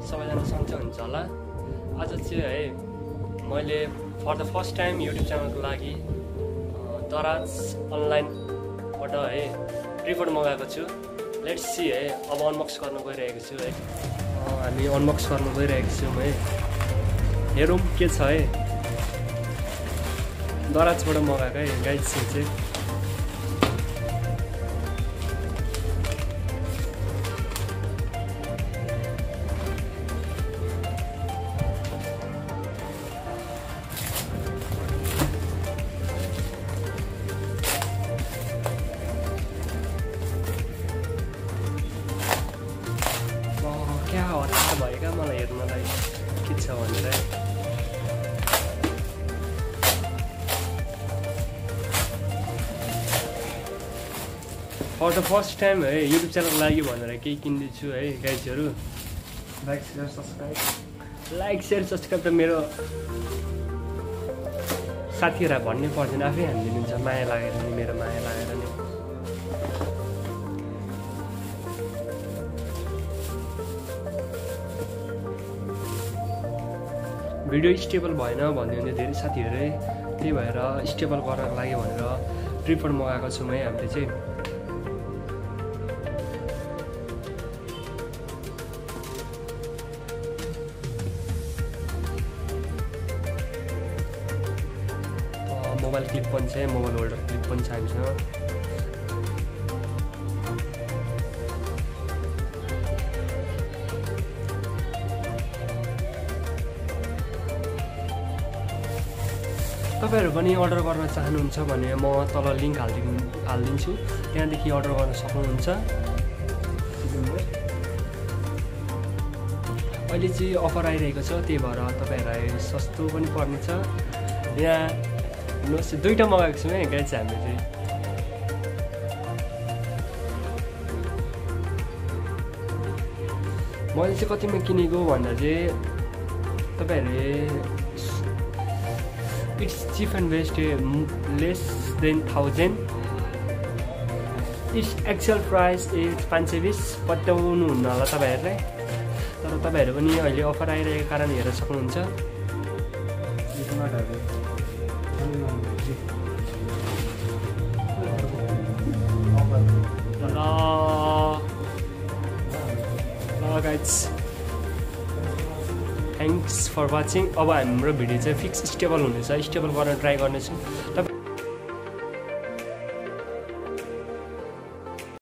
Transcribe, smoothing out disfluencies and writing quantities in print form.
सबैजना सन्चै हुन्छ होला। आज चाहिँ है मैले for the first time YouTube च्यानलको लागि दराज अनलाइनबाट है रिपोर्ट मगाएको छु। लेट्स सी है, अब अनबक्स गर्न गइरहेको छु है। हामी अनबक्स गर्न गइरहेको छौँ है। हेरौँ के छ है। दराजबाट मगाएको है गाइज चाहिँ। क्या हो थाहा भयो क्या मलाई हेर्नलाई के छ भनेर। फर द फर्स्ट टाइम है युट्युब च्यानलको लागि भनेर केही किन्दैछु है गाइजहरू। लाइक सेयर सब्सक्राइब त मेरो साथीहरूलाई भन्नै पर्दैन, आफै हानिदिनुहुन्छ माया लागेर नि, मेरो माया लागेर नि। भिडियो स्टेबल भएन भन्ने हुने धेरै साथीहरू, त्यही भएर स्टेबल गर्नको लागि भनेर ट्रिपड मगाएको छौँ है हामीले चाहिँ। मोबाइल क्लिप पनि छ, मोबाइल होल्डर क्लिप पनि छ हामीसँग। तपाईहरु पनि अर्डर गर्न चाहनुहुन्छ भने म तल लिंक हाल्दिन्छु, त्यहाँदेखि अर्डर गर्न सक्नुहुन्छ। अहिले चाहिँ अफर आइरहेको छ, त्यही भएर तपाईहरुलाई सस्तो पनि पर्नेछ। यहाँ हेर्नुस् दुईटा मगाएको छौँ है गाइस हामीले चाहिँ। मैले चाहिँ कतिमा किनेको भन्दा चाहिँ तपाईहरुले It's cheap and best, less than 1000. Its actual price is 520. पत्याउनु हुन्न होला तपाईहरुले, तर तपाईहरु पनि अहिले अफर आइरहेको कारण हेर्न सक्नुहुन्छ। ल गाइस, थ्याङ्क्स फर वाचिङ। अब हाम्रो भिडियो चाहिँ फिक्स स्टेबल हुनेछ, स्टेबल गर्न ट्राई गर्नेछु।